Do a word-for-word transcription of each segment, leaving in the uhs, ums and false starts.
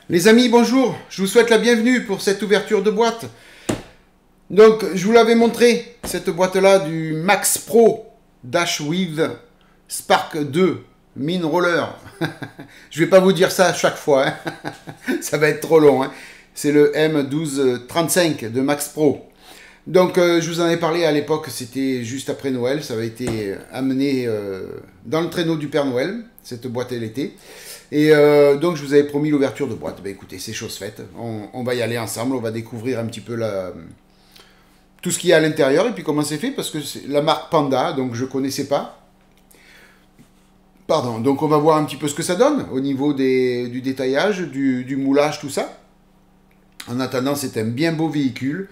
Les amis, bonjour, je vous souhaite la bienvenue pour cette ouverture de boîte. Donc, je vous l'avais montré, cette boîte-là du Max Pro Dashweave Spark deux Mine Roller. Je ne vais pas vous dire ça à chaque fois, hein. Ça va être trop long. Hein. C'est le M douze trente-cinq de Max Pro. Donc, euh, je vous en ai parlé à l'époque, c'était juste après Noël. Ça avait été amené euh, dans le traîneau du Père Noël, cette boîte elle était. Et euh, donc, je vous avais promis l'ouverture de boîte. Ben, écoutez, c'est chose faite. On, on va y aller ensemble. On va découvrir un petit peu la, tout ce qu'il y a à l'intérieur. Et puis, comment c'est fait. Parce que c'est la marque Panda, donc je ne connaissais pas. Pardon. Donc, on va voir un petit peu ce que ça donne au niveau des, du détaillage, du, du moulage, tout ça. En attendant, c'est un bien beau véhicule.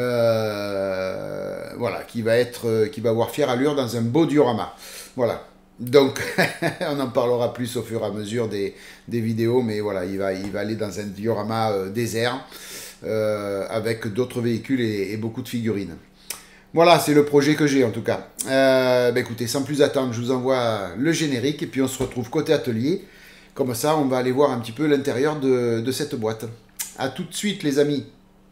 Euh, voilà, qui va être, qui va avoir fière allure dans un beau diorama. Voilà. Donc, on en parlera plus au fur et à mesure des, des vidéos, mais voilà, il va, il va aller dans un diorama euh, désert euh, avec d'autres véhicules et, et beaucoup de figurines. Voilà, c'est le projet que j'ai en tout cas. Euh, bah, écoutez, sans plus attendre, je vous envoie le générique et puis on se retrouve côté atelier. Comme ça, on va aller voir un petit peu l'intérieur de, de cette boîte. A tout de suite, les amis.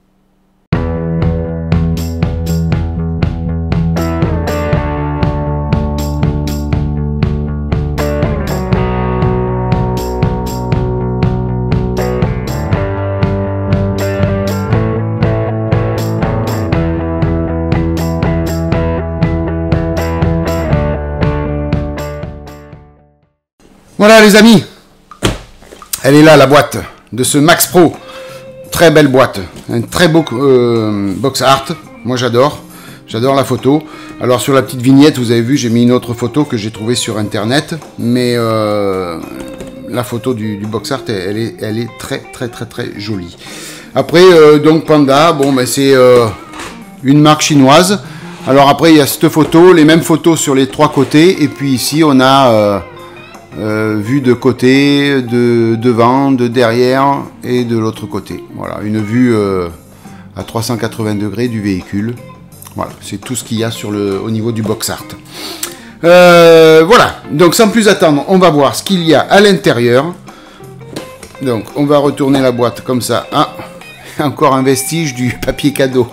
Voilà les amis, elle est là la boîte de ce Max Pro, très belle boîte, un très beau euh, box art, moi j'adore, j'adore la photo. Alors sur la petite vignette vous avez vu j'ai mis une autre photo que j'ai trouvée sur internet, mais euh, la photo du, du box art elle est, elle est très très très très jolie. Après euh, donc Panda, bon ben c'est euh, une marque chinoise. Alors après il y a cette photo, les mêmes photos sur les trois côtés et puis ici on a... Euh, Euh, vue de côté, de devant, de derrière et de l'autre côté. Voilà, une vue euh, à trois cent quatre-vingts degrés du véhicule. Voilà, c'est tout ce qu'il y a sur le, au niveau du box art. Euh, voilà, donc sans plus attendre, on va voir ce qu'il y a à l'intérieur. Donc, on va retourner la boîte comme ça. Ah, encore un vestige du papier cadeau.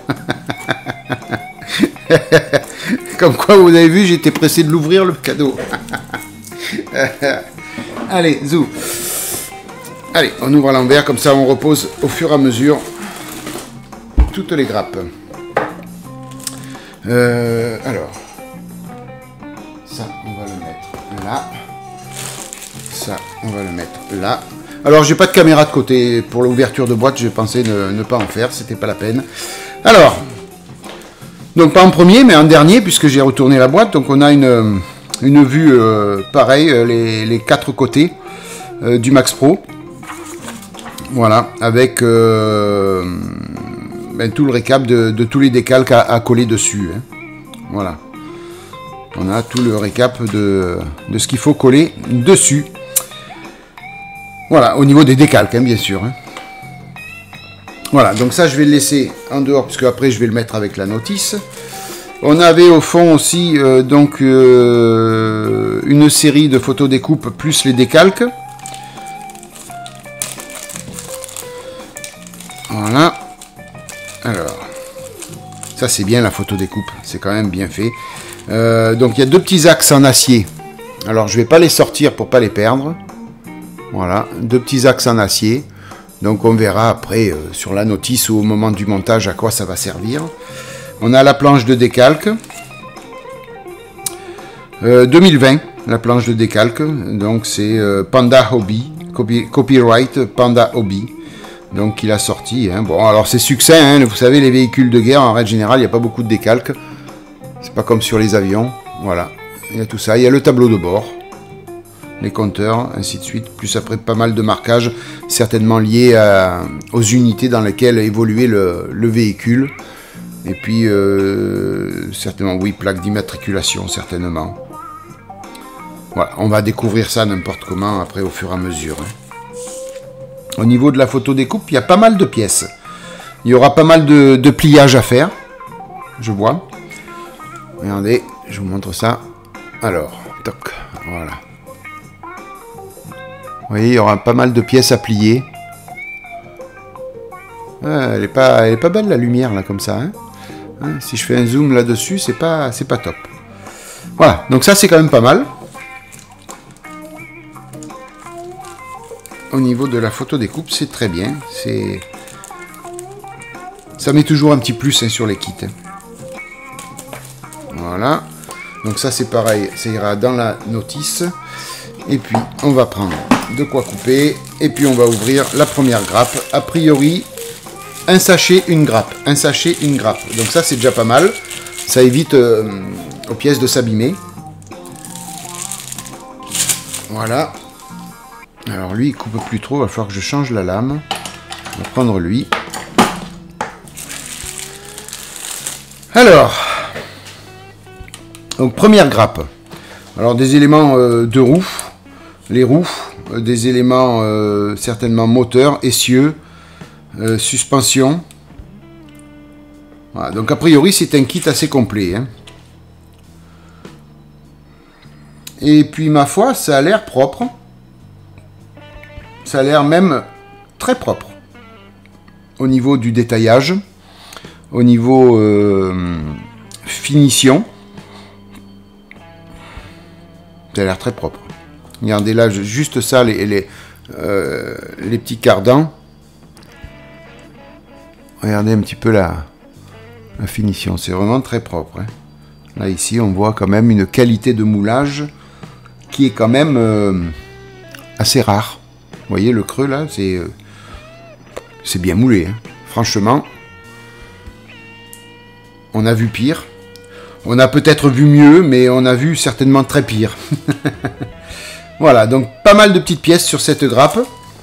Comme quoi, vous avez vu, j'étais pressé de l'ouvrir le cadeau. Allez, zou. Allez, on ouvre à l'envers, comme ça on repose au fur et à mesure toutes les grappes. Euh, alors, ça, on va le mettre là. Ça, on va le mettre là. Alors, j'ai pas de caméra de côté pour l'ouverture de boîte, j'ai pensé ne, ne pas en faire, c'était pas la peine. Alors, donc pas en premier, mais en dernier, puisque j'ai retourné la boîte, donc on a une... Une vue euh, pareille, les, les quatre côtés euh, du Max Pro. Voilà, avec euh, ben, tout le récap de, de tous les décalques à, à coller dessus. Hein. Voilà. On a tout le récap de, de ce qu'il faut coller dessus. Voilà, au niveau des décalques, hein, bien sûr. Hein. Voilà, donc ça je vais le laisser en dehors, puisque après je vais le mettre avec la notice. On avait au fond aussi euh, donc euh, une série de photos découpes plus les décalques. Voilà. Alors, ça c'est bien la photo découpe, c'est quand même bien fait. Euh, donc il y a deux petits axes en acier. Alors je vais pas les sortir pour pas les perdre. Voilà, deux petits axes en acier. Donc on verra après euh, sur la notice ou au moment du montage à quoi ça va servir. On a la planche de décalque, euh, deux mille vingt, la planche de décalque, donc c'est euh, Panda Hobby, copy, copyright Panda Hobby, donc il a sorti, hein. Bon alors c'est succinct, hein, vous savez les véhicules de guerre en règle générale il n'y a pas beaucoup de décalque, c'est pas comme sur les avions, voilà, il y a tout ça, il y a le tableau de bord, les compteurs, ainsi de suite, plus après pas mal de marquages, certainement liés à, aux unités dans lesquelles évoluait le, le véhicule. Et puis, euh, certainement, oui, plaque d'immatriculation, certainement. Voilà, on va découvrir ça n'importe comment, après, au fur et à mesure. Hein. Au niveau de la photo découpe, il y a pas mal de pièces. Il y aura pas mal de, de pliage à faire, je vois. Regardez, je vous montre ça. Alors, toc, voilà. Vous voyez, il y aura pas mal de pièces à plier. Ah, elle est pas, elle est pas belle la lumière là comme ça. Hein. Hein, si je fais un zoom là-dessus, c'est pas, c'est pas top. Voilà, donc ça c'est quand même pas mal. Au niveau de la photo découpe, c'est très bien. C'est, ça met toujours un petit plus hein, sur les kits. Hein. Voilà. Donc ça c'est pareil, ça ira dans la notice. Et puis on va prendre de quoi couper. Et puis on va ouvrir la première grappe. A priori, un sachet, une grappe. Un sachet, une grappe. Donc ça c'est déjà pas mal. Ça évite euh, aux pièces de s'abîmer. Voilà. Alors lui il coupe plus trop, il va falloir que je change la lame. On va prendre lui. Alors, donc première grappe. Alors des éléments euh, de roue, les roues, euh, des éléments euh, certainement moteurs, essieux, euh, suspension. Voilà, donc a priori c'est un kit assez complet. Hein. Et puis ma foi, ça a l'air propre. Ça a l'air même très propre. Au niveau du détaillage, au niveau euh, finition. Ça a l'air très propre. Regardez là, juste ça, les, les, euh, les petits cardans. Regardez un petit peu la, la finition. C'est vraiment très propre. Hein. Là, ici, on voit quand même une qualité de moulage qui est quand même euh, assez rare. Vous voyez, le creux, là, c'est euh, c'est bien moulé. Hein. Franchement, on a vu pire. On a peut-être vu mieux, mais on a vu certainement très pire. Voilà, donc pas mal de petites pièces sur cette grappe.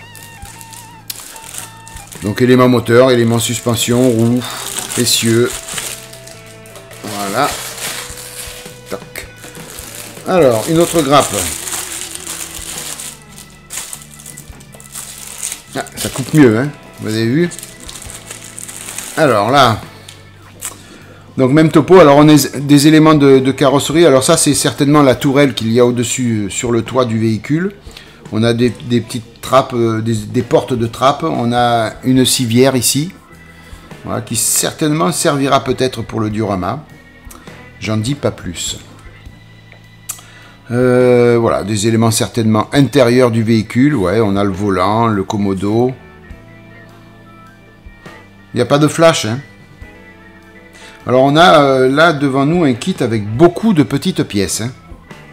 Donc éléments moteur, éléments suspension, roues, essieux. Voilà. Toc. Alors, une autre grappe. Ah, ça coupe mieux, hein. Vous avez vu? Alors là... Donc même topo, alors on a des éléments de, de carrosserie, alors ça c'est certainement la tourelle qu'il y a au-dessus sur le toit du véhicule. On a des, des petites trappes, des, des portes de trappe, on a une civière ici, voilà, qui certainement servira peut-être pour le diorama. J'en dis pas plus. Euh, voilà, des éléments certainement intérieurs du véhicule, ouais, on a le volant, le commodo. Il n'y a pas de flash, hein. Alors on a euh, là devant nous un kit avec beaucoup de petites pièces. Hein.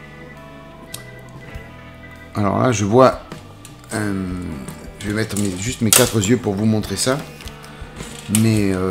Alors là je vois... Euh, je vais mettre mes, juste mes quatre yeux pour vous montrer ça. Mais... Euh,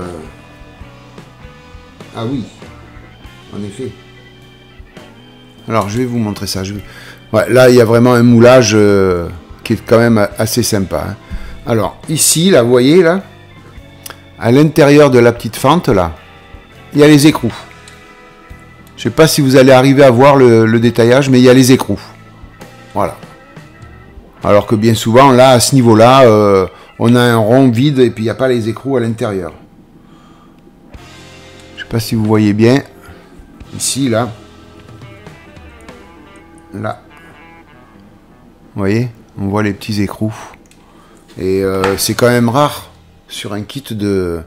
ah oui, en effet. Alors je vais vous montrer ça. Je vais... ouais, là il y a vraiment un moulage euh, qui est quand même assez sympa. Hein. Alors ici, là vous voyez là, à l'intérieur de la petite fente là, il y a les écrous. Je ne sais pas si vous allez arriver à voir le, le détaillage, mais il y a les écrous. Voilà. Alors que bien souvent, là, à ce niveau-là, euh, on a un rond vide et puis il n'y a pas les écrous à l'intérieur. Je ne sais pas si vous voyez bien. Ici, là. Là. Vous voyez? On voit les petits écrous. Et euh, c'est quand même rare sur un kit de...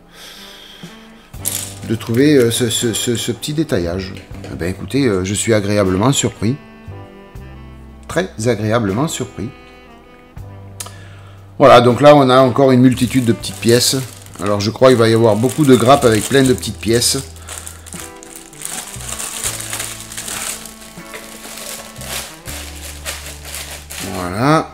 de trouver ce, ce, ce, ce petit détaillage. Eh ben écoutez, euh, je suis agréablement surpris. Très agréablement surpris. Voilà, donc là on a encore une multitude de petites pièces. Alors je crois qu'il va y avoir beaucoup de grappes avec plein de petites pièces. Voilà.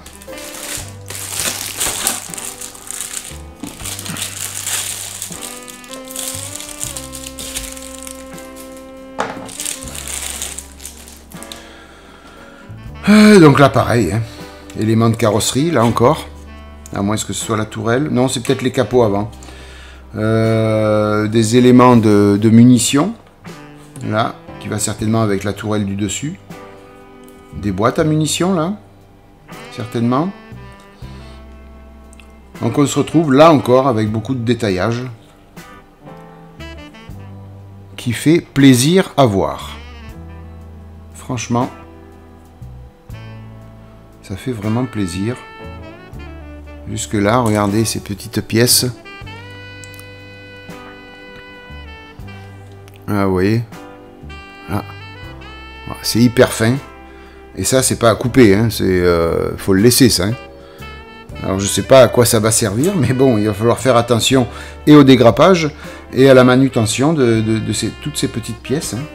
Euh, donc là pareil, hein. Éléments de carrosserie, là encore. À moins que ce soit la tourelle. Non, c'est peut-être les capots avant. Euh, des éléments de, de munitions. Là, qui va certainement avec la tourelle du dessus. Des boîtes à munitions, là. Certainement. Donc on se retrouve là encore avec beaucoup de détaillage. Qui fait plaisir à voir. Franchement. Ça fait vraiment plaisir. Jusque là, regardez ces petites pièces. Ah, vous voyez. Ah. C'est hyper fin. Et ça, c'est pas à couper. Hein. C'est, euh, faut le laisser, ça. Hein. Alors, je sais pas à quoi ça va servir, mais bon, il va falloir faire attention et au dégrappage et à la manutention de, de, de ces, toutes ces petites pièces. Hein.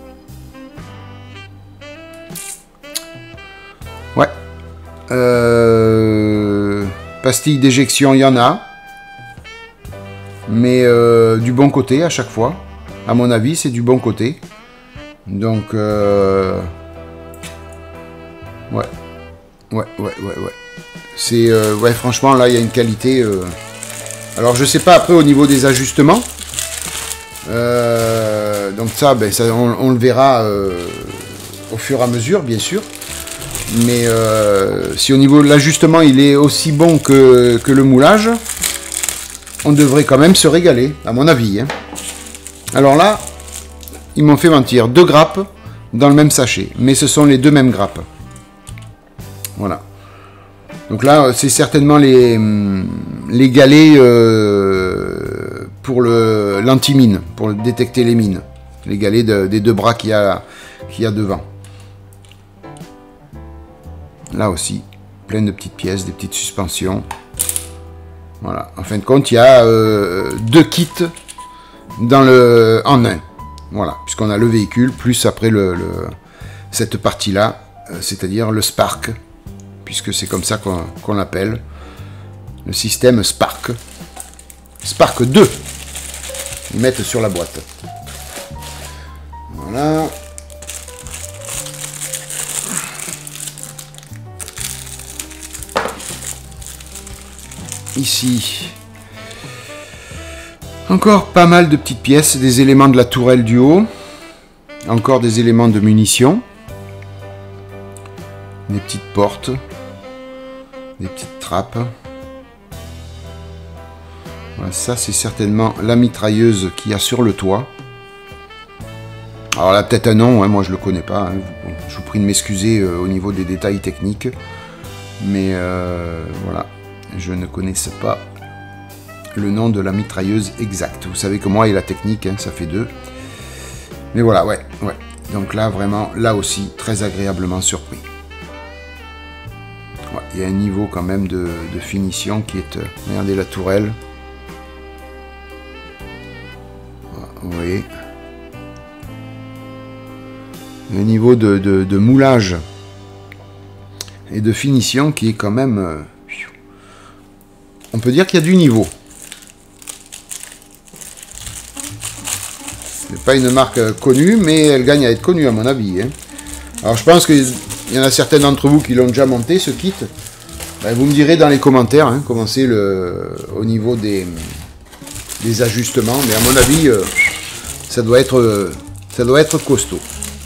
Ouais. Euh, pastilles d'éjection, il y en a. Mais euh, du bon côté à chaque fois. À mon avis, c'est du bon côté. Donc, euh... ouais. Ouais, ouais, ouais, ouais. C'est, euh, ouais, franchement, là, il y a une qualité... Euh... Alors, je sais pas, après, au niveau des ajustements. Euh... Donc ça, ben, ça on, on le verra euh, au fur et à mesure, bien sûr. Mais euh, si au niveau de l'ajustement, il est aussi bon que, que le moulage, on devrait quand même se régaler, à mon avis. Hein. Alors là, ils m'ont fait mentir. Deux grappes dans le même sachet. Mais ce sont les deux mêmes grappes. Voilà. Donc là, c'est certainement les, les galets euh, pour le, l'anti-mine, pour détecter les mines. Les galets de, des deux bras qu'il y a, qu'il y a devant. Là aussi, plein de petites pièces, des petites suspensions. Voilà. En fin de compte, il y a euh, deux kits dans le, en un. Voilà. Puisqu'on a le véhicule, plus après le, le, cette partie-là, euh, c'est-à-dire le Spark. Puisque c'est comme ça qu'on, qu'on l'appelle. Le système Spark. Spark deux. Ils mettent sur la boîte. Voilà. Ici, encore pas mal de petites pièces, des éléments de la tourelle du haut, encore des éléments de munitions, des petites portes, des petites trappes. Voilà, ça c'est certainement la mitrailleuse qu'il y a sur le toit. Alors là peut-être un nom, hein, moi je le connais pas, hein. Je vous prie de m'excuser euh, au niveau des détails techniques, mais euh, voilà. Je ne connaissais pas le nom de la mitrailleuse exacte. Vous savez que moi et la technique, hein, ça fait deux. Mais voilà, ouais, ouais. Donc là, vraiment, là aussi, très agréablement surpris. Ouais, il y a un niveau quand même de, de finition qui est... Euh, regardez la tourelle. Vous voyez. Un niveau de, de, de moulage et de finition qui est quand même... Euh, on peut dire qu'il y a du niveau. C'est pas une marque connue, mais elle gagne à être connue à mon avis. Hein. Alors je pense qu'il y en a certains d'entre vous qui l'ont déjà monté, ce kit. Ben, vous me direz dans les commentaires hein, comment c'est le, au niveau des, des ajustements. Mais à mon avis, euh, ça doit être, euh, ça doit être costaud.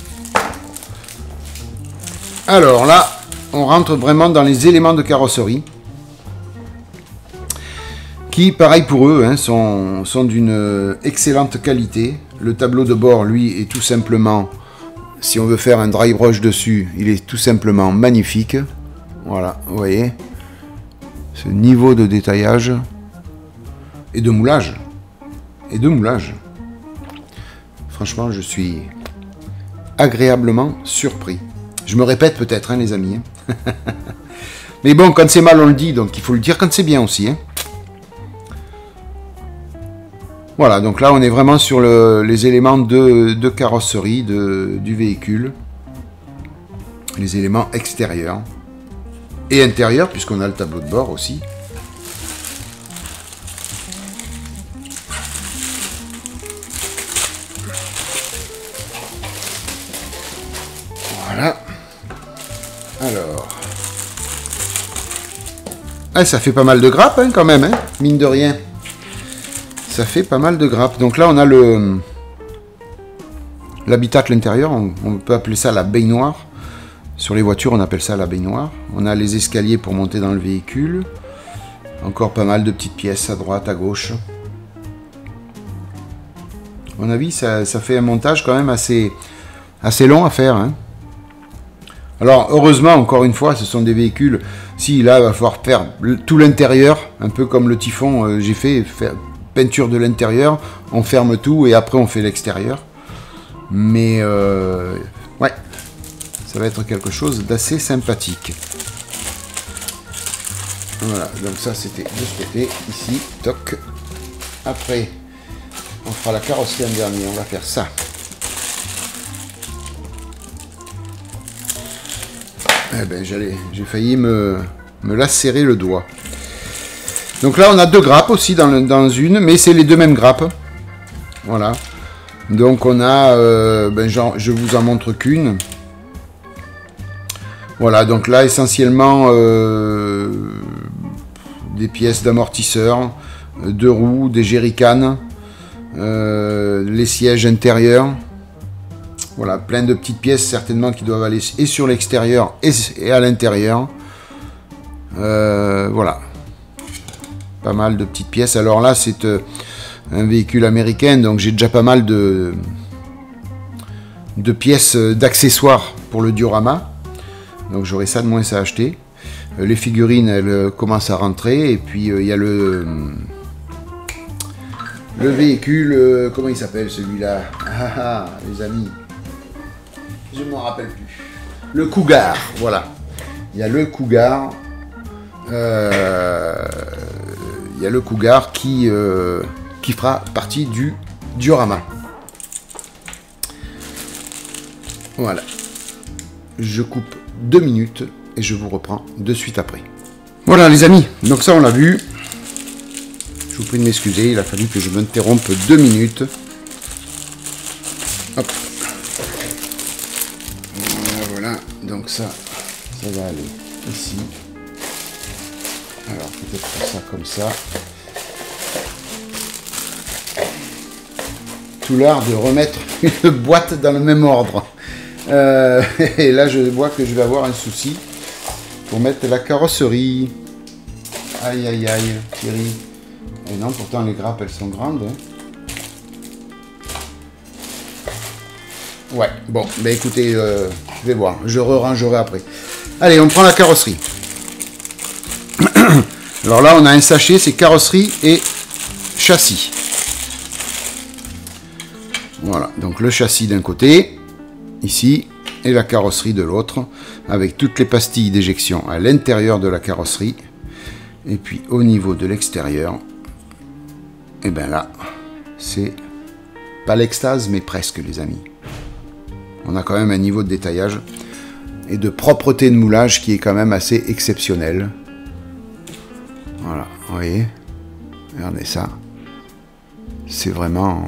Alors là, on rentre vraiment dans les éléments de carrosserie. Qui, pareil pour eux, hein, sont, sont d'une excellente qualité. Le tableau de bord, lui, est tout simplement, si on veut faire un dry brush dessus, il est tout simplement magnifique. Voilà, vous voyez. Ce niveau de détaillage et de moulage. Et de moulage. Franchement, je suis agréablement surpris. Je me répète peut-être, hein, les amis. Hein. Mais bon, quand c'est mal, on le dit, donc il faut le dire quand c'est bien aussi, hein. Voilà, donc là on est vraiment sur le, les éléments de, de carrosserie de, du véhicule. Les éléments extérieurs. Et intérieurs, puisqu'on a le tableau de bord aussi. Voilà. Alors. Ah, ça fait pas mal de grappes hein, quand même, hein, mine de rien. Ça fait pas mal de grappes. Donc là, on a le l'habitacle intérieur. On, on peut appeler ça la baignoire. Sur les voitures, on appelle ça la baignoire. On a les escaliers pour monter dans le véhicule. Encore pas mal de petites pièces à droite, à gauche. À mon avis, ça, ça fait un montage quand même assez, assez long à faire. Hein. Alors, heureusement, encore une fois, ce sont des véhicules... Si, là, il va falloir faire tout l'intérieur. Un peu comme le Typhon, euh, j'ai fait... Faire, peinture de l'intérieur, on ferme tout et après on fait l'extérieur. Mais euh, ouais, ça va être quelque chose d'assez sympathique. Voilà, donc ça c'était de ce côté, ici, toc. Après, on fera la carrosserie en dernier, on va faire ça. Eh ben, j'allais, j'ai failli me, me lacérer le doigt. Donc là, on a deux grappes aussi dans, le, dans une, mais c'est les deux mêmes grappes. Voilà. Donc on a, euh, ben, genre, je vous en montre qu'une. Voilà, donc là, essentiellement, euh, des pièces d'amortisseur, deux roues, des jerrycans, euh, les sièges intérieurs. Voilà, plein de petites pièces certainement qui doivent aller et sur l'extérieur et, et à l'intérieur. Euh, voilà. Pas mal de petites pièces. Alors là, c'est euh, un véhicule américain, donc j'ai déjà pas mal de, de pièces d'accessoires pour le diorama. Donc j'aurai ça de moins à acheter. Euh, les figurines, elles euh, commencent à rentrer. Et puis il euh, y a le... Le véhicule, euh, comment il s'appelle celui-là? Ah ah, les amis. Je ne m'en rappelle plus. Le Cougar, voilà. Il y a le Cougar. Euh, il y a le Cougar qui, euh, qui fera partie du diorama. Voilà. Je coupe deux minutes et je vous reprends de suite après. Voilà les amis, donc ça on l'a vu. Je vous prie de m'excuser, il a fallu que je m'interrompe deux minutes. Hop. Voilà, donc ça, ça va aller ici. Alors peut-être faire ça comme ça. Tout l'art de remettre une boîte dans le même ordre. Euh, et là je vois que je vais avoir un souci pour mettre la carrosserie. Aïe aïe aïe, Thierry. Et non, pourtant les grappes elles sont grandes. Hein. Ouais, bon, bah écoutez, euh, je vais voir, je re-rangerai après. Allez, on prend la carrosserie. Alors là, on a un sachet, c'est carrosserie et châssis. Voilà, donc le châssis d'un côté, ici, et la carrosserie de l'autre, avec toutes les pastilles d'éjection à l'intérieur de la carrosserie. Et puis au niveau de l'extérieur, et bien là, c'est pas l'extase, mais presque les amis. On a quand même un niveau de détaillage et de propreté de moulage qui est quand même assez exceptionnel. Voilà, vous voyez, regardez ça. C'est vraiment...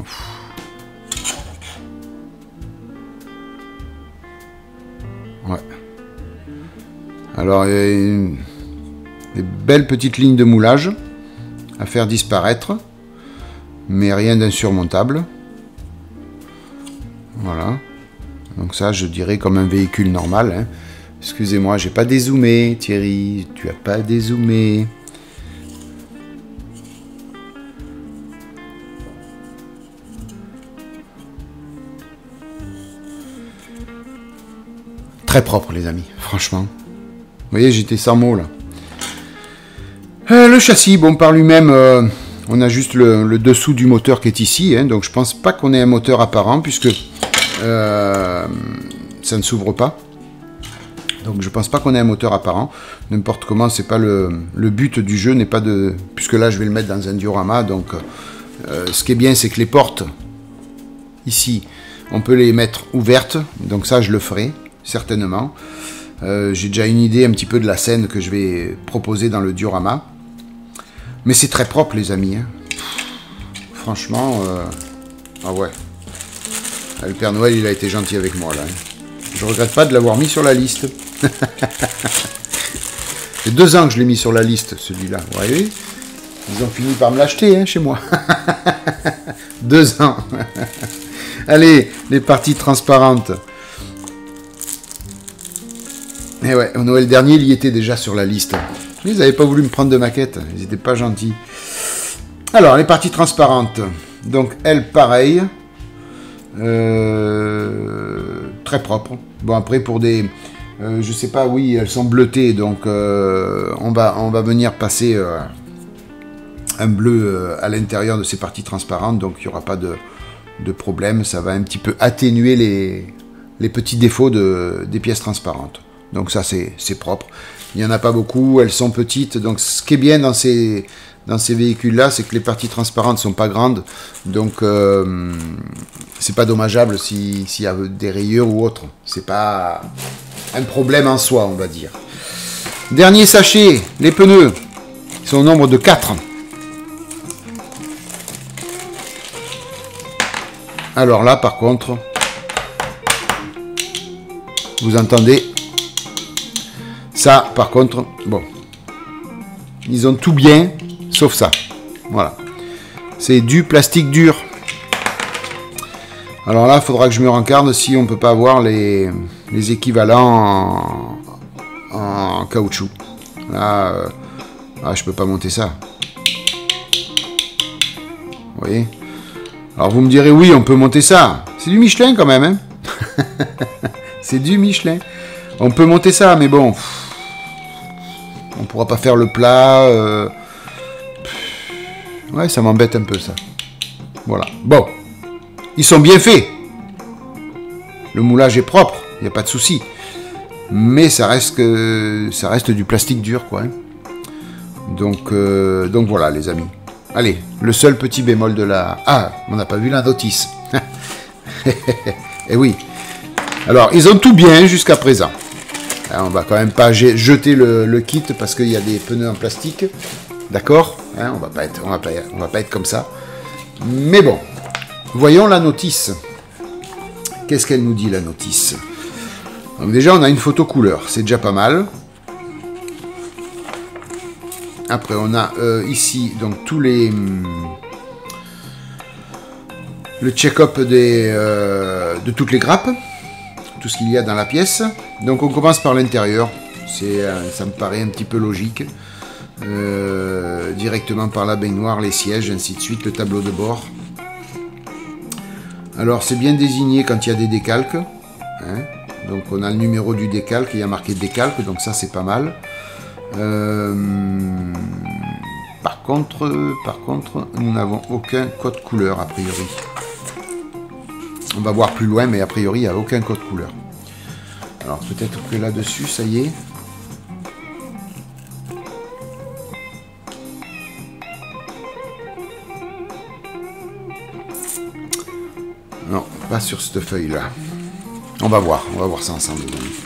Ouais. Alors, il y a une... des belles petites lignes de moulage à faire disparaître, mais rien d'insurmontable. Voilà. Donc ça, je dirais comme un véhicule normal. Hein. Excusez-moi, j'ai pas dézoomé, Thierry. Tu as pas dézoomé. Très propre, les amis. Franchement. Vous voyez, j'étais sans mots, là. Euh, le châssis, bon, par lui-même, euh, on a juste le, le dessous du moteur qui est ici. Hein, donc, je pense pas qu'on ait un moteur apparent, puisque... Euh, ça ne s'ouvre pas, donc je pense pas qu'on ait un moteur apparent. N'importe comment, c'est pas le, le but du jeu n'est pas de, puisque là je vais le mettre dans un diorama. Donc euh, ce qui est bien, c'est que les portes ici on peut les mettre ouvertes, donc ça je le ferai certainement. euh, j'ai déjà une idée un petit peu de la scène que je vais proposer dans le diorama, mais c'est très propre les amis, hein. Franchement euh, ah ouais. Le Père Noël, il a été gentil avec moi, là. Je regrette pas de l'avoir mis sur la liste. C'est deux ans que je l'ai mis sur la liste, celui-là. Vous voyez, ils ont fini par me l'acheter, hein, chez moi. Deux ans. Allez, les parties transparentes. Et ouais, au Noël dernier, il y était déjà sur la liste. Ils n'avaient pas voulu me prendre de maquette. Ils n'étaient pas gentils. Alors, les parties transparentes. Donc, elles, pareil. Euh, très propre. Bon, après pour des euh, je sais pas, oui, elles sont bleutées, donc euh, on va on va venir passer euh, un bleu euh, à l'intérieur de ces parties transparentes, donc il n'y aura pas de de problème. Ça va un petit peu atténuer les, les petits défauts de, des pièces transparentes. Donc ça, c'est propre. Il n'y en a pas beaucoup, elles sont petites. Donc ce qui est bien dans ces, dans ces véhicules-là, c'est que les parties transparentes ne sont pas grandes. Donc euh, c'est pas dommageable s'il si y a des rayures ou autre. C'est pas un problème en soi, on va dire. Dernier sachet, les pneus. Ils sont au nombre de quatre. Alors là, par contre, vous entendez ça, par contre, bon, ils ont tout bien, sauf ça. Voilà. C'est du plastique dur. Alors là, il faudra que je me rencarde si on ne peut pas avoir les, les équivalents en, en caoutchouc. Là, euh, ah, je peux pas monter ça. Vous voyez? Alors vous me direz, oui, on peut monter ça. C'est du Michelin quand même, hein. C'est du Michelin. On peut monter ça, mais bon, on pourra pas faire le plat. Euh... Ouais, ça m'embête un peu, ça. Voilà. Bon. Ils sont bien faits. Le moulage est propre, il n'y a pas de souci. Mais ça reste que ça reste du plastique dur, quoi. Hein. Donc, euh... donc voilà, les amis. Allez, le seul petit bémol de la... Ah, on n'a pas vu la notice. Eh oui. Alors, ils ont tout bien jusqu'à présent. Alors, on va quand même pas jeter le, le kit parce qu'il y a des pneus en plastique. D'accord, hein, on va pas être, on va pas, on va pas être comme ça. Mais bon, voyons la notice. Qu'est-ce qu'elle nous dit, la notice? Donc déjà, on a une photo couleur. C'est déjà pas mal. Après, on a euh, ici donc tous les le check-up des euh, de toutes les grappes, tout ce qu'il y a dans la pièce. Donc, on commence par l'intérieur. C'est, euh, ça me paraît un petit peu logique. Euh, directement par la baignoire, les sièges, ainsi de suite, le tableau de bord. Alors, c'est bien désigné quand il y a des décalques. Hein. Donc, on a le numéro du décalque. Il y a marqué décalque, donc ça, c'est pas mal. Euh, par contre, par contre, nous n'avons aucun code couleur a priori. On va voir plus loin, mais a priori, il n'y a aucun code couleur. Alors peut-être que là-dessus, ça y est. Non, pas sur cette feuille-là. On va voir, on va voir ça ensemble.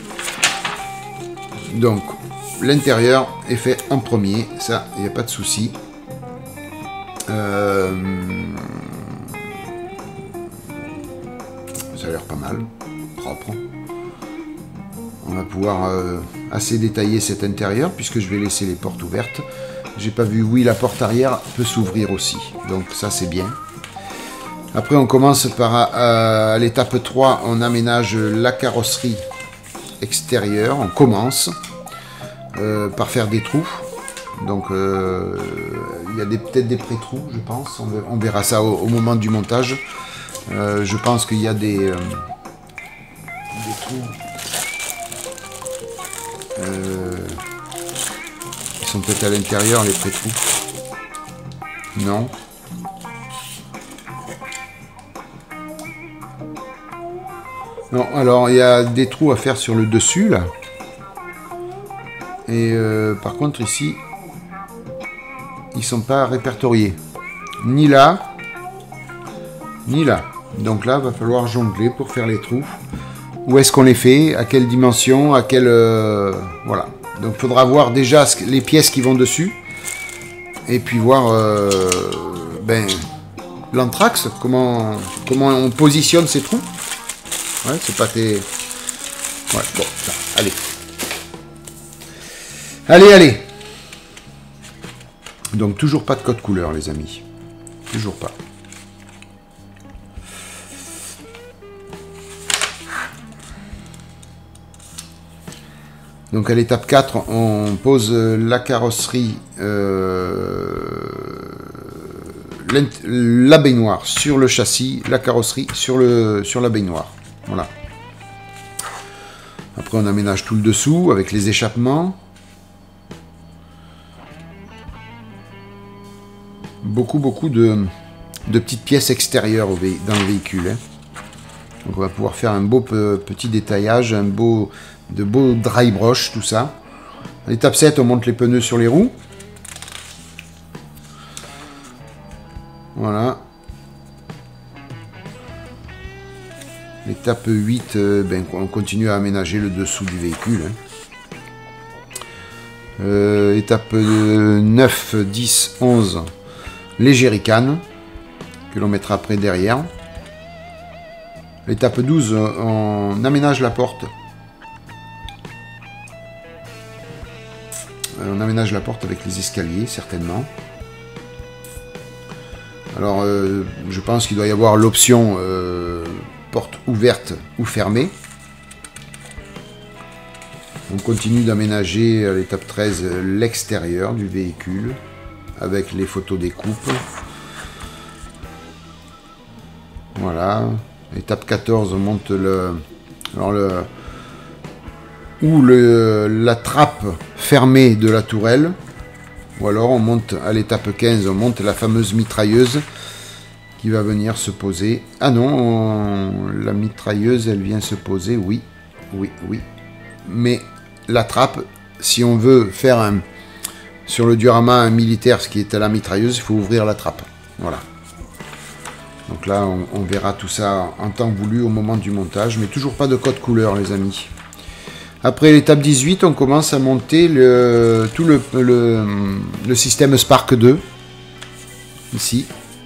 Donc, l'intérieur est fait en premier, ça, il n'y a pas de souci. Euh, ça a l'air pas mal, propre. On va pouvoir euh, assez détailler cet intérieur puisque je vais laisser les portes ouvertes. J'ai pas vu, oui, la porte arrière peut s'ouvrir aussi, donc ça c'est bien. Après on commence par euh, à l'étape trois, on aménage la carrosserie extérieure, on commence. Euh, par faire des trous. Donc euh, il y a peut-être des pré-trous, je pense. On verra, on verra ça au, au moment du montage. Euh, je pense qu'il y a des, euh, des trous. Euh, ils sont peut-être à l'intérieur, les pré-trous. Non. Non, alors il y a des trous à faire sur le dessus, là. Et euh, par contre ici, ils sont pas répertoriés. Ni là, ni là. Donc là, il va falloir jongler pour faire les trous. Où est-ce qu'on les fait? À quelle dimension? À quelle... Euh, voilà. Donc il faudra voir déjà les pièces qui vont dessus. Et puis voir euh, ben, l'anthrax, comment, comment on positionne ces trous. Ouais, c'est pas tes... Ouais, bon, ça, allez. Allez, allez. Donc, toujours pas de code couleur, les amis. Toujours pas. Donc, à l'étape quatre, on pose la carrosserie, euh, la baignoire sur le châssis, la carrosserie sur, le, sur la baignoire. Voilà. Après, on aménage tout le dessous avec les échappements. Beaucoup, beaucoup de, de petites pièces extérieures au vé dans le véhicule. Hein. Donc on va pouvoir faire un beau pe petit détaillage, un beau, de beaux dry brush, tout ça. À l'étape sept, on monte les pneus sur les roues. Voilà. L'étape huit, euh, ben, on continue à aménager le dessous du véhicule. Hein. Euh, étape neuf, dix, onze, les jerrycans, que l'on mettra après derrière. L'étape douze, on aménage la porte. On aménage la porte avec les escaliers, certainement. Alors, euh, je pense qu'il doit y avoir l'option euh, porte ouverte ou fermée. On continue d'aménager à l'étape treize l'extérieur du véhicule avec les photos des coupes. Voilà. Étape quatorze, on monte le, alors le, ou le, la trappe fermée de la tourelle. Ou alors on monte à l'étape quinze, on monte la fameuse mitrailleuse qui va venir se poser. Ah non, on, la mitrailleuse, elle vient se poser, oui, oui, oui. Mais la trappe, si on veut faire un, sur le diorama un militaire, ce qui est à la mitrailleuse, il faut ouvrir la trappe. Voilà. Donc là, on, on verra tout ça en temps voulu au moment du montage, mais toujours pas de code couleur, les amis. Après l'étape dix-huit, on commence à monter le, tout le, le, le système Spark deux, ici.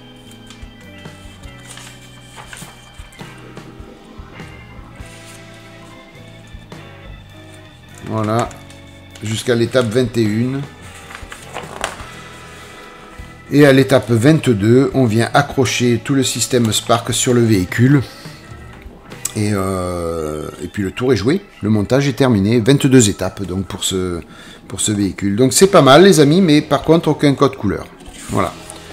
Voilà, jusqu'à l'étape vingt et un. Et à l'étape vingt-deux, on vient accrocher tout le système Spark sur le véhicule. Et, euh, et puis le tour est joué, le montage est terminé. vingt-deux étapes donc pour ce, pour ce véhicule. Donc c'est pas mal les amis, mais par contre aucun code couleur. Voilà.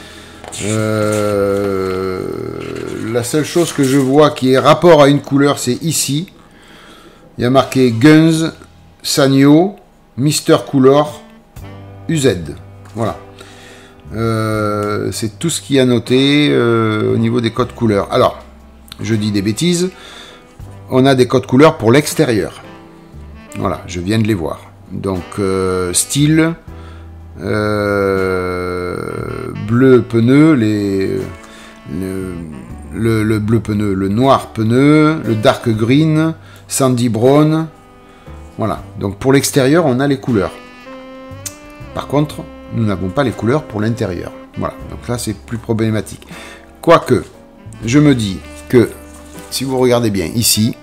Euh, la seule chose que je vois qui est rapport à une couleur, c'est ici. Il y a marqué Guns, Sanyo, Mister Couleur, U Z. Voilà. Euh, c'est tout ce qu'il y a noté euh, au niveau des codes couleurs. Alors, je dis des bêtises. On a des codes couleurs pour l'extérieur. Voilà, je viens de les voir. Donc, euh, style, euh, bleu pneu, les, le, le, le bleu pneu, le noir pneu, le dark green, sandy brown. Voilà, donc pour l'extérieur, on a les couleurs. Par contre, nous n'avons pas les couleurs pour l'intérieur. Voilà, donc là, c'est plus problématique. Quoique, je me dis que, si vous regardez bien ici,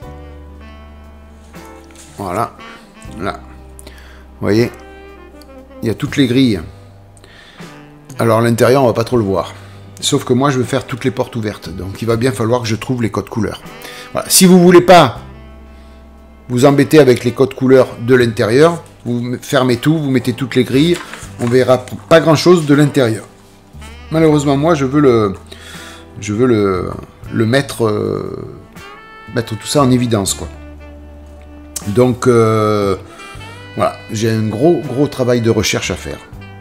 voilà, là, vous voyez, il y a toutes les grilles. Alors, l'intérieur, on va pas trop le voir. Sauf que moi, je veux faire toutes les portes ouvertes. Donc, il va bien falloir que je trouve les codes couleurs. Voilà, si vous voulez pas vous embêtez avec les codes couleurs de l'intérieur, vous fermez tout, vous mettez toutes les grilles, on verra pas grand chose de l'intérieur. Malheureusement, moi je veux le je veux le, le mettre euh, mettre tout ça en évidence, quoi. Donc euh, voilà, j'ai un gros gros travail de recherche à faire.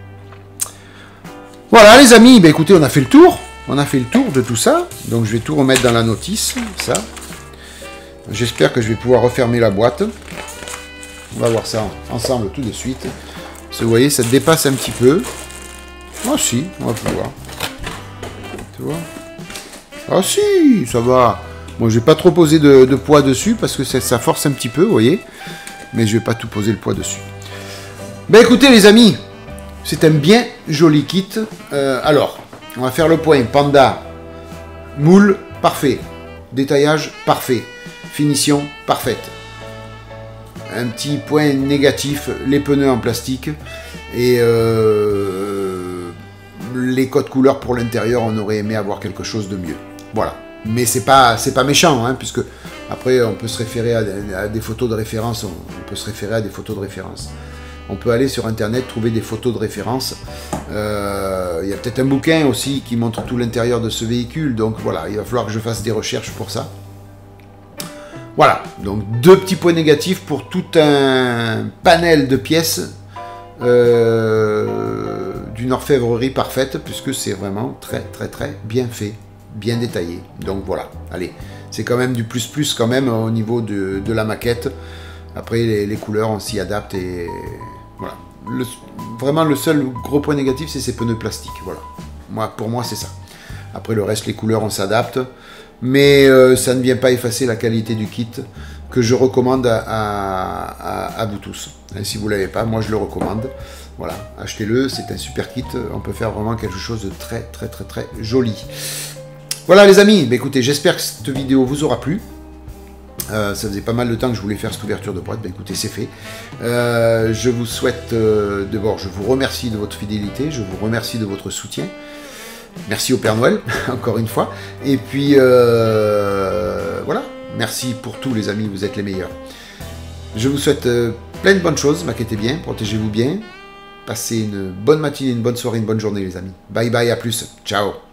Voilà les amis, ben écoutez, on a fait le tour, on a fait le tour de tout ça, donc je vais tout remettre dans la notice, ça. J'espère que je vais pouvoir refermer la boîte. On va voir ça ensemble tout de suite. Parce que vous voyez, ça dépasse un petit peu. Ah si, on va pouvoir. Tu vois? Ah si, ça va. Bon, je vais pas trop poser de, de poids dessus parce que ça, ça force un petit peu, vous voyez. Mais je vais pas tout poser le poids dessus. Ben écoutez les amis, c'est un bien joli kit. Euh, alors, on va faire le point. Panda, moule, parfait. Détaillage, parfait. Finition parfaite. Un petit point négatif, les pneus en plastique et euh, les codes couleurs pour l'intérieur, on aurait aimé avoir quelque chose de mieux. Voilà. Mais c'est pas c'est pas méchant, hein, puisque après on peut se référer à, à des photos de référence, on, on peut se référer à des photos de référence. On peut aller sur internet trouver des photos de référence. Euh, il y a peut-être un bouquin aussi qui montre tout l'intérieur de ce véhicule, donc voilà, il va falloir que je fasse des recherches pour ça. Voilà, donc deux petits points négatifs pour tout un panel de pièces euh, d'une orfèvrerie parfaite, puisque c'est vraiment très très très bien fait, bien détaillé. Donc voilà, allez, c'est quand même du plus plus quand même au niveau de, de la maquette. Après les, les couleurs on s'y adapte et voilà. Le, vraiment le seul gros point négatif c'est ces pneus plastiques, voilà. Moi, pour moi c'est ça. Après le reste les couleurs on s'adapte, mais euh, ça ne vient pas effacer la qualité du kit que je recommande à, à, à vous tous. Et si vous ne l'avez pas, moi je le recommande. Voilà, achetez-le, c'est un super kit, on peut faire vraiment quelque chose de très très très très joli. Voilà les amis, bah, écoutez, j'espère que cette vidéo vous aura plu. Euh, ça faisait pas mal de temps que je voulais faire cette ouverture de boîte, ben écoutez c'est fait. Euh, je vous souhaite, euh, d'abord je vous remercie de votre fidélité, je vous remercie de votre soutien. Merci au Père Noël, encore une fois. Et puis euh, voilà, merci pour tout les amis, vous êtes les meilleurs. Je vous souhaite euh, plein de bonnes choses, maquettez bien, protégez-vous bien. Passez une bonne matinée, une bonne soirée, une bonne journée les amis. Bye bye, à plus, ciao.